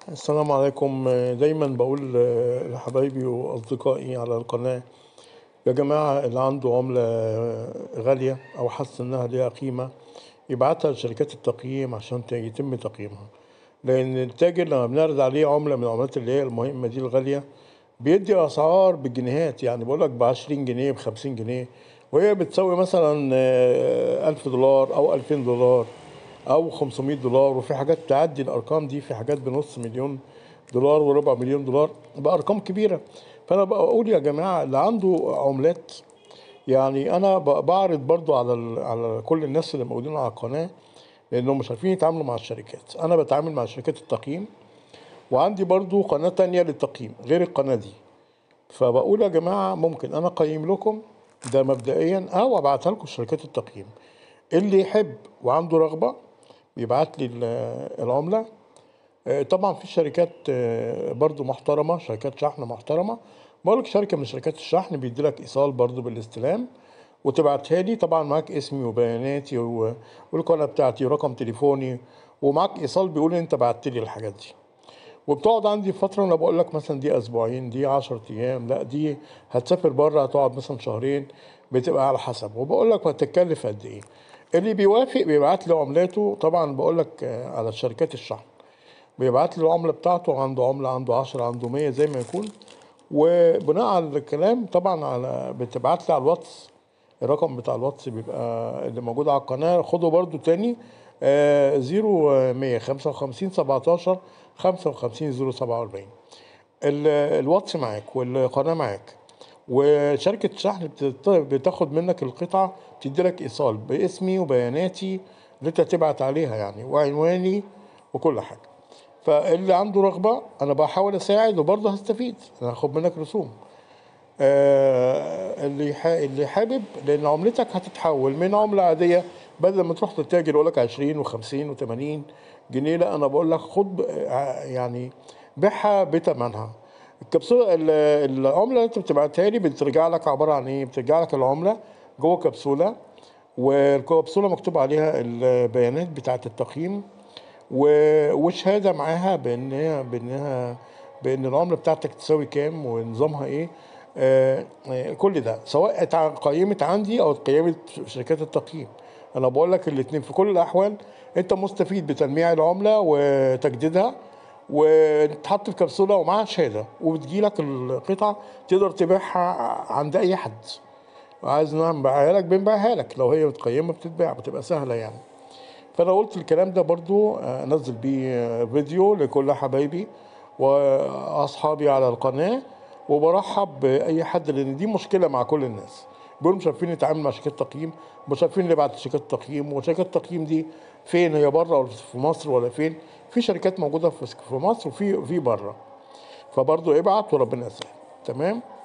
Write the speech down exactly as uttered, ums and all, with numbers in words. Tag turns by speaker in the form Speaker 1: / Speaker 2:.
Speaker 1: السلام عليكم. دايما بقول لحبايبي وأصدقائي على القناة: يا جماعة، اللي عنده عملة غالية أو حاسس إنها ليها قيمة يبعتها لشركات التقييم عشان ت- يتم تقييمها. لأن التاجر لما بنعرض عليه عملة من العملات اللي هي المهمة دي الغالية بيدي أسعار بالجنيهات، يعني بقولك بعشرين جنيه بخمسين جنيه، وهي بتساوي مثلا آه، ألف دولار أو ألفين دولار أو خمسمية دولار، وفي حاجات تعدي الأرقام دي، في حاجات بنص مليون دولار وربع مليون دولار، بأرقام كبيرة. فأنا بقول يا جماعة اللي عنده عملات، يعني أنا ب- بعرض برضو على ال- على كل الناس اللي موجودين على القناة، لأنهم مش عارفين يتعاملوا مع الشركات. أنا بتعامل مع شركات التقييم، وعندي برضو قناة تانية للتقييم غير القناة دي. فبقول يا جماعة ممكن أنا أقيم لكم ده مبدئيا، أو أبعتها لكم شركات التقييم. اللي يحب وعنده رغبة بيبعت لي ال- العملة. آه، طبعا في شركات آه، برضو محترمة، شركات شحن محترمة. بقولك شركة من شركات الشحن بيديلك إيصال برضو بالاستلام، وتبعتها لي طبعا معاك اسمي وبياناتي و- والقناة بتاعتي ورقم تليفوني، ومعاك إيصال بيقول إن أنت بعت لي الحاجات دي. وبتقعد عندي فترة، أنا بقول لك مثلا دي أسبوعين، دي عشر أيام، لا دي هتسافر بره هتقعد مثلا شهرين، بتبقى على حسب. وبقول لك هتتكلف قد إيه. اللي بيوافق بيبعت لي عملاته. طبعا بقول لك آه، على شركات الشحن بيبعت لي العملة بتاعته، عنده عملة، عنده عشرة، عنده مية، زي ما يكون. وبناء على الكلام طبعا على بتبعت لي على الواتس. الرقم بتاع الواتس بيبقى اللي موجود على القناة، خده برضو تاني: آه زيرو مية خمسة وخمسين سبعتاشر خمسة وخمسين زيرو سبعة وأربعين. ال- الواتس معاك والقناة معاك، وشركة الشحن بتت- بتاخد منك القطعة، تدي لك إيصال باسمي وبياناتي اللي أنت تبعت عليها يعني، وعنواني وكل حاجة. فاللي عنده رغبة أنا بحاول أساعد، وبرضه هستفيد، أنا هاخد منك رسوم. آه اللي ح- اللي حابب، لأن عملتك هتتحول من عملة عادية، بدل ما تروح للتاجر يقول لك عشرين و50 و80 جنيه، لا أنا بقول لك خد آه، يعني بيعها بثمنها. الكبسولة ال- العملة اللي أنت بتبعتها لي بترجع لك عبارة عن إيه؟ بترجع لك العملة جوه كبسولة، والكبسولة مكتوب عليها البيانات بتاعة التقييم، و- وشهاده معاها بانها بانها بان العمله بتاعتك تساوي كام ونظامها ايه. آه آه، كل ده سواء اتع- قيمت عندي او اتقيمت في شركات التقييم، انا بقول لك الاثنين في كل الاحوال انت مستفيد بتلميع العمله وتجديدها، وتحط في كبسوله ومعاها شهاده، وبتجي لك القطعه تقدر تبيعها عند اي حد. عايز نبيعها لك بنبيعها لك، لو هي متقيمه بتتباع، بتبقى سهله يعني. فانا قلت الكلام ده برضو آه، انزل بيه آه، فيديو لكل حبايبي واصحابي على القناة. وبرحب باي حد، لان دي مشكلة مع كل الناس، بيقولوا مش عارفين نتعامل مع شركات تقييم، مش عارفين نبعت لشركات تقييم، وشركات التقييم دي فين؟ هي بره ولا في مصر ولا فين؟ في شركات موجودة في في مصر وفي في بره. فبرضو ابعت وربنا يسهل. تمام.